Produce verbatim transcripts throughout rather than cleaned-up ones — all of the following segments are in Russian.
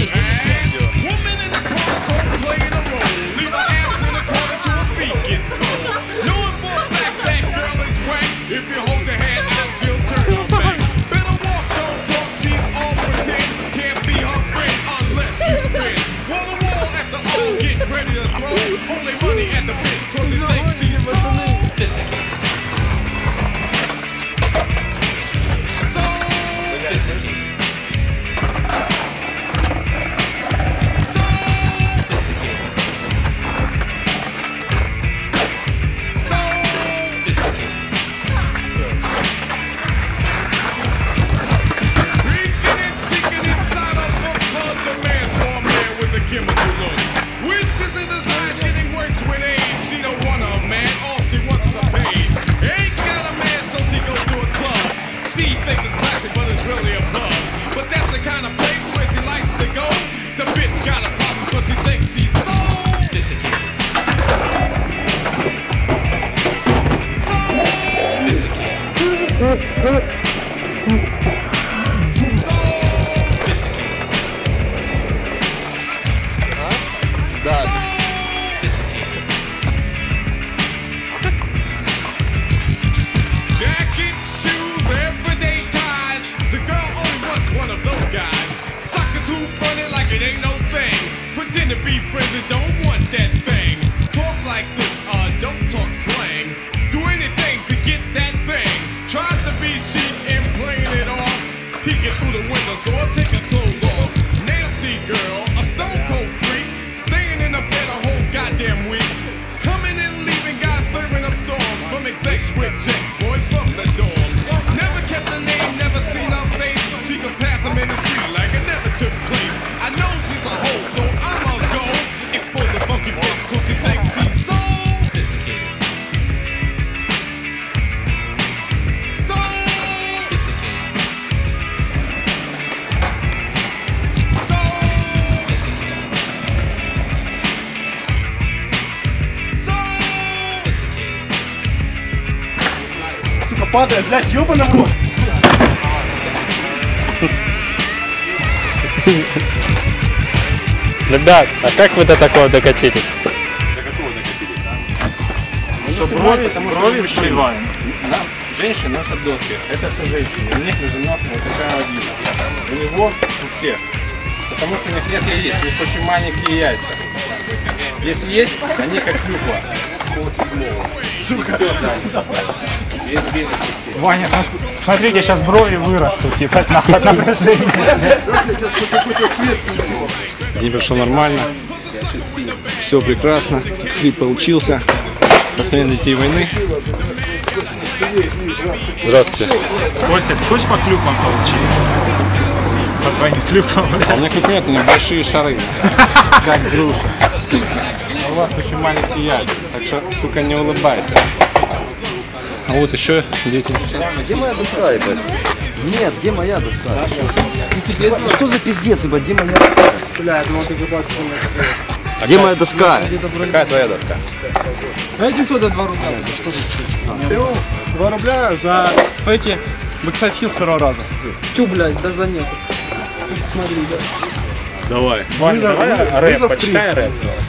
Падает, блядь, ёбаный в рот. Ребят, а как вы до такого докатились? До какого докатились, а? Что брови, брови мужчин. Да? Женщины носят доски. Это все женщины. У них на женах вот такая логика. У него, у всех. Потому что у них нет яиц, у них очень маленькие яйца. Если есть, они как клюква. Сука. Ваня, смотрите, сейчас брови вырастут, ебать, нахуй напряжение. День прошел нормально, все прекрасно, клип получился. Посмотрели детей войны. Здравствуйте. Костя, ты хочешь по клюквам получить? По твоим клюквам, блядь. А у меня клюк нет, у меня большие шары, как груша. А у вас очень маленькие яйца, так что, сука, не улыбайся. А вот еще дети. Где моя доска, ебать? Нет, где моя доска? Что за пиздец, ебать, где моя доска? Бля, я думал, ты заплатишь. Где моя доска? Какая твоя доска? Знаете, кто за два рубля? Что за два рубля за фейки бэксайд хил второго раза. Чё, блядь, да за нет. Смотри, да. Давай. Вань, давай рэп, почитай рэп.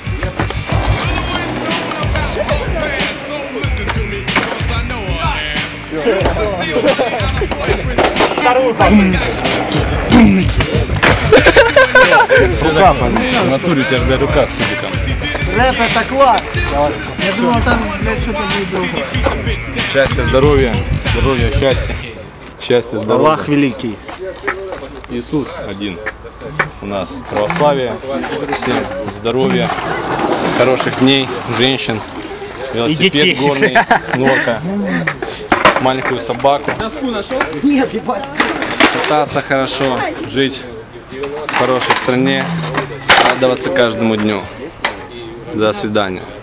Рука, в натуре у тебя, бля, рука с тюбиком. Рэп это класс. Я думал, там, блядь, что-то будет другое. Счастья, здоровья, здоровья, счастья. Счастья, здоровья. Аллах великий. Иисус один у нас. Православие, всем здоровья, хороших дней, женщин, велосипед горный, норка, маленькую собаку. Нет, ебать. Кататься хорошо, жить в хорошей стране, радоваться каждому дню. До свидания.